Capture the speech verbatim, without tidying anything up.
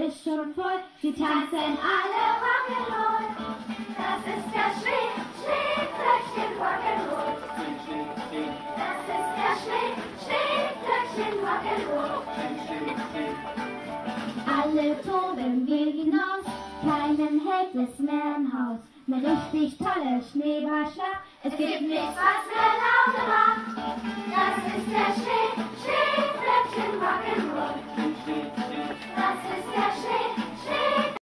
ist schon voll, sie tanzen alle Rock'n'Roll. Das ist der Schnee, Schneeflöckchen Rock'n'Roll. Das ist der Schnee, Schneeflöckchen Rock'n'Roll. Alle toben wir hinaus, keinen hält es mehr im Haus. Eine richtig tolle Schneeballschlacht, es gibt nichts, was mehr Laune